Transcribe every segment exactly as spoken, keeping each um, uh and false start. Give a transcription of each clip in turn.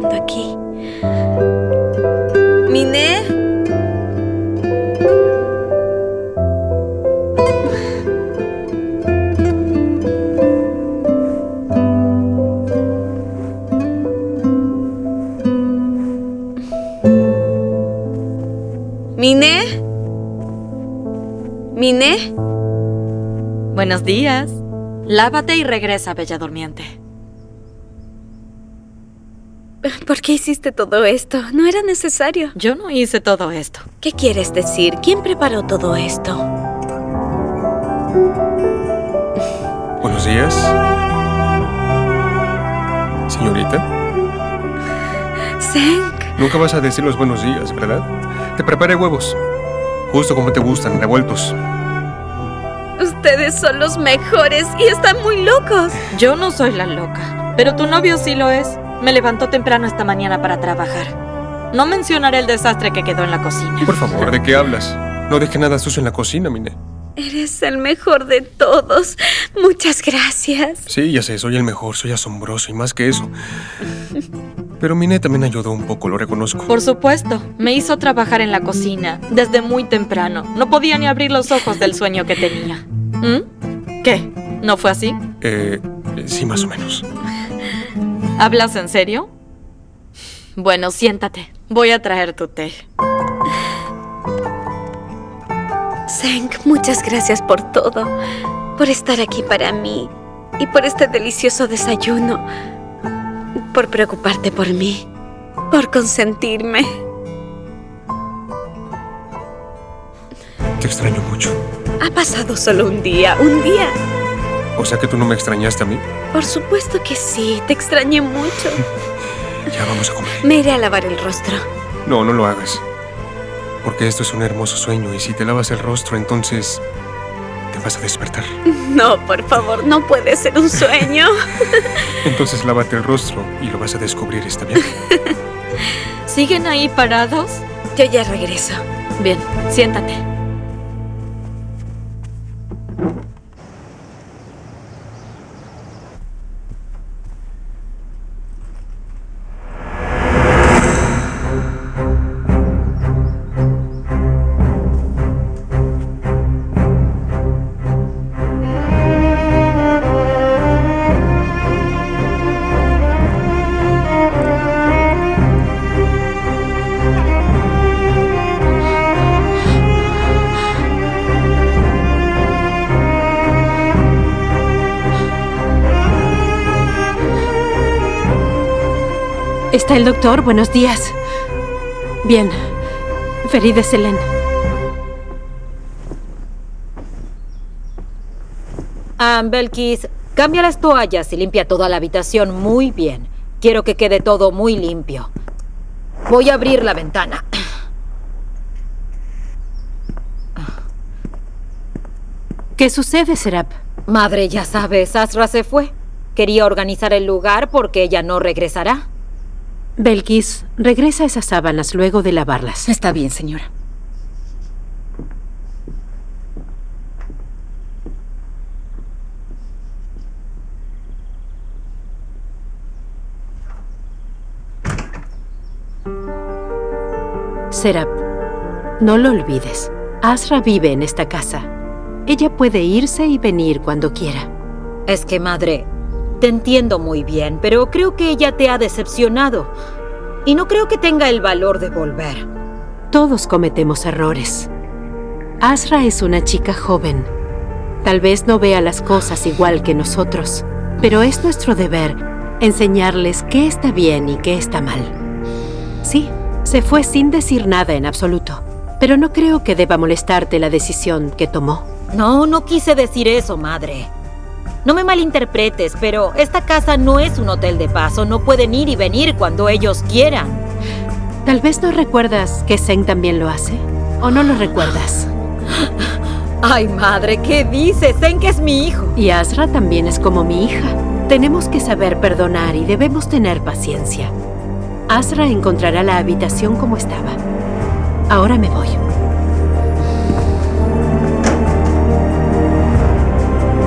pasando aquí? ¿Miné? ¿Miné? ¿Miné? Buenos días. Lávate y regresa, bella durmiente. ¿Por qué hiciste todo esto? No era necesario. Yo no hice todo esto. ¿Qué quieres decir? ¿Quién preparó todo esto? Buenos días. Señorita. Zeng. Nunca vas a decir los buenos días, ¿verdad? Te preparé huevos. Justo como te gustan, revueltos. Ustedes son los mejores y están muy locos. Yo no soy la loca, pero tu novio sí lo es. Me levantó temprano esta mañana para trabajar. No mencionaré el desastre que quedó en la cocina. Por favor, ¿de qué hablas? No deje nada sucio en la cocina, Miné. Eres el mejor de todos. Muchas gracias. Sí, ya sé, soy el mejor, soy asombroso y más que eso. Pero Miné también ayudó un poco, lo reconozco. Por supuesto, me hizo trabajar en la cocina desde muy temprano. No podía ni abrir los ojos del sueño que tenía. ¿Mm? ¿Qué? ¿No fue así? Eh, sí, más o menos. ¿Hablas en serio? Bueno, siéntate. Voy a traer tu té. Zeng, muchas gracias por todo. Por estar aquí para mí. Y por este delicioso desayuno. Por preocuparte por mí. Por consentirme. Te extraño mucho. Ha pasado solo un día. Un día. ¿O sea que tú no me extrañaste a mí? Por supuesto que sí. Te extrañé mucho. Ya vamos a comer. Me iré a lavar el rostro. No, no lo hagas. Porque esto es un hermoso sueño y si te lavas el rostro, entonces te vas a despertar. No, por favor, no puede ser un sueño. Entonces lávate el rostro y lo vas a descubrir, ¿está bien? ¿Siguen ahí parados? Yo ya regreso. Bien, siéntate. ¿Está el doctor? Buenos días. Bien. Feride Selene. Ah, Belkis, cambia las toallas y limpia toda la habitación muy bien. Quiero que quede todo muy limpio. Voy a abrir la ventana. ¿Qué sucede, Serap? Madre, ya sabes, Asra se fue. Quería organizar el lugar porque ella no regresará. Belkis, regresa esas sábanas luego de lavarlas. Está bien, señora. Serap, no lo olvides. Asra vive en esta casa. Ella puede irse y venir cuando quiera. Es que, madre, te entiendo muy bien, pero creo que ella te ha decepcionado. Y no creo que tenga el valor de volver. Todos cometemos errores. Asra es una chica joven. Tal vez no vea las cosas igual que nosotros, pero es nuestro deber enseñarles qué está bien y qué está mal. Sí, se fue sin decir nada en absoluto, pero no creo que deba molestarte la decisión que tomó. No, no quise decir eso, madre. No me malinterpretes, pero esta casa no es un hotel de paso. No pueden ir y venir cuando ellos quieran. Tal vez no recuerdas que Zeng también lo hace. ¿O no lo recuerdas? Ay, madre, ¿qué dices? Zeng es mi hijo. Y Asra también es como mi hija. Tenemos que saber perdonar y debemos tener paciencia. Asra encontrará la habitación como estaba. Ahora me voy.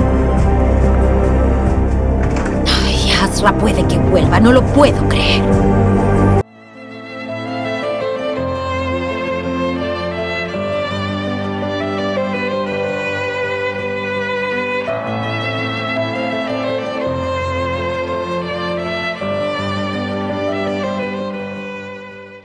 Asra puede que vuelva, no lo puedo creer.